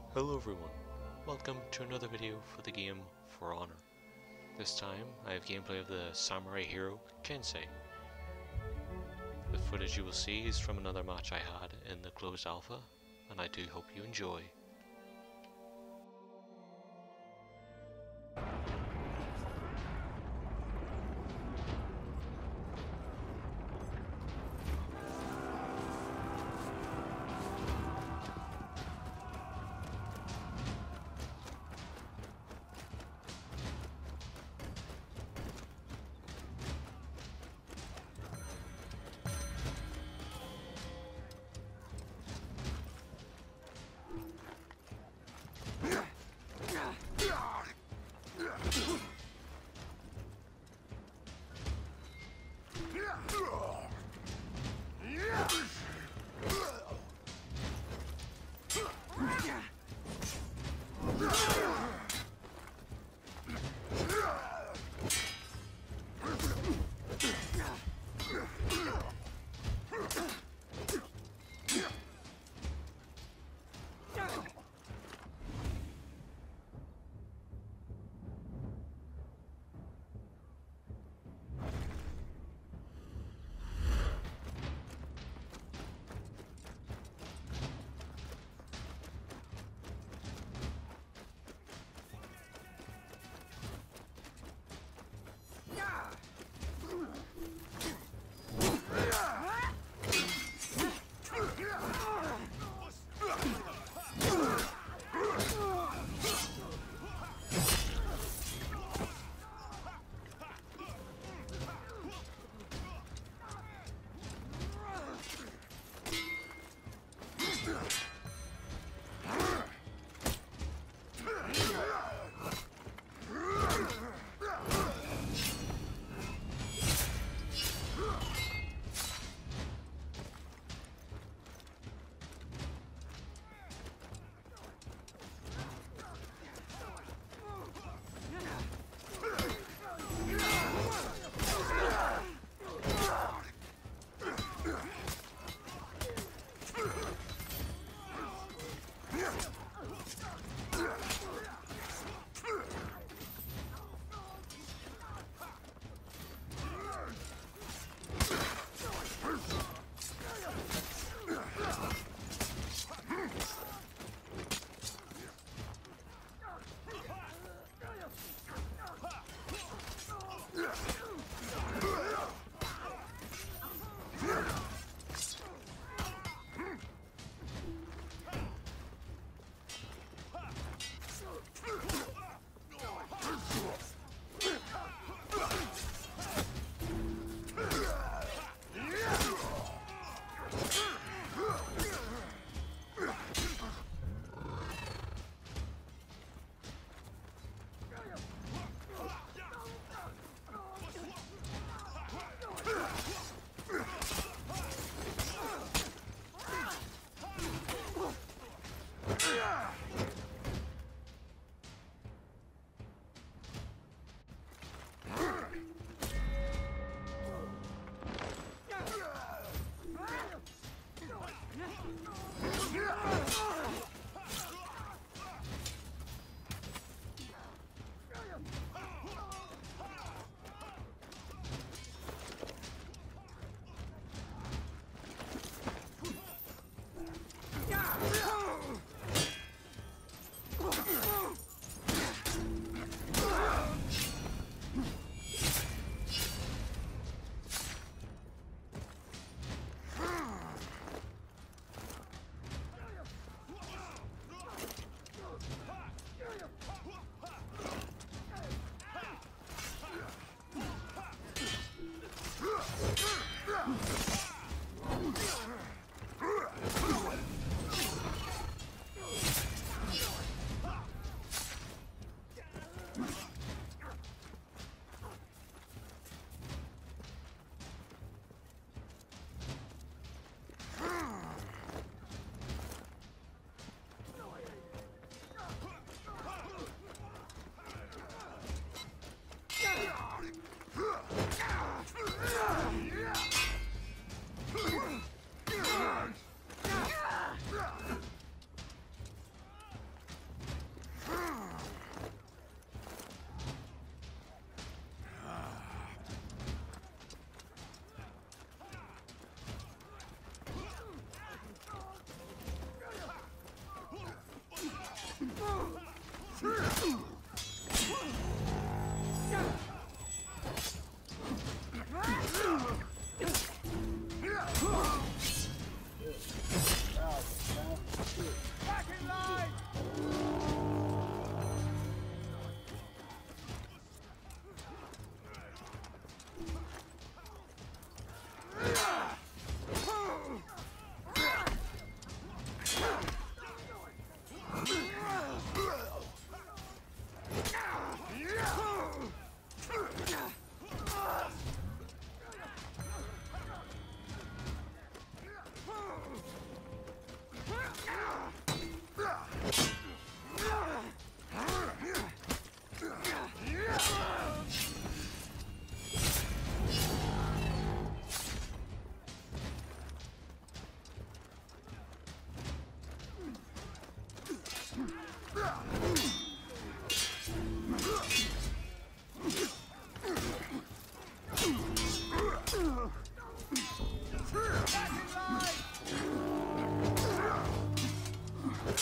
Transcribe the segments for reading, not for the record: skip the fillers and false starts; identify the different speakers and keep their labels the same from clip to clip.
Speaker 1: Hello everyone, welcome to another video for the game For Honor. This time I have gameplay of the samurai hero Kensei. The footage you will see is from another match I had in the closed alpha, and I do hope you enjoy.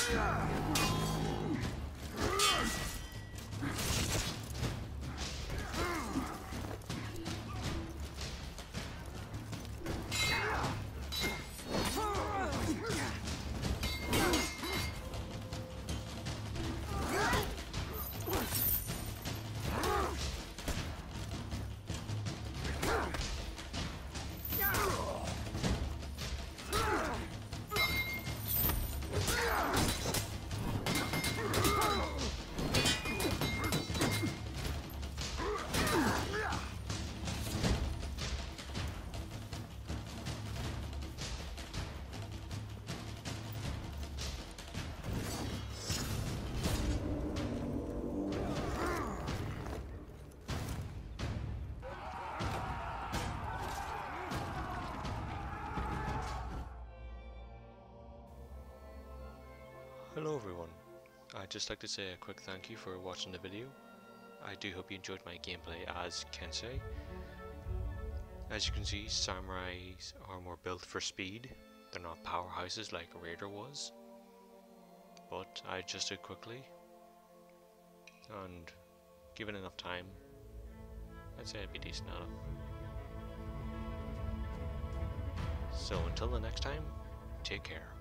Speaker 1: Hello everyone, I'd just like to say a quick thank you for watching the video. I do hope you enjoyed my gameplay as Kensei. As you can see, samurais are more built for speed. They're not powerhouses like a raider was. But I adjusted quickly, and given enough time, I'd say I'd be decent at it. So until the next time, take care.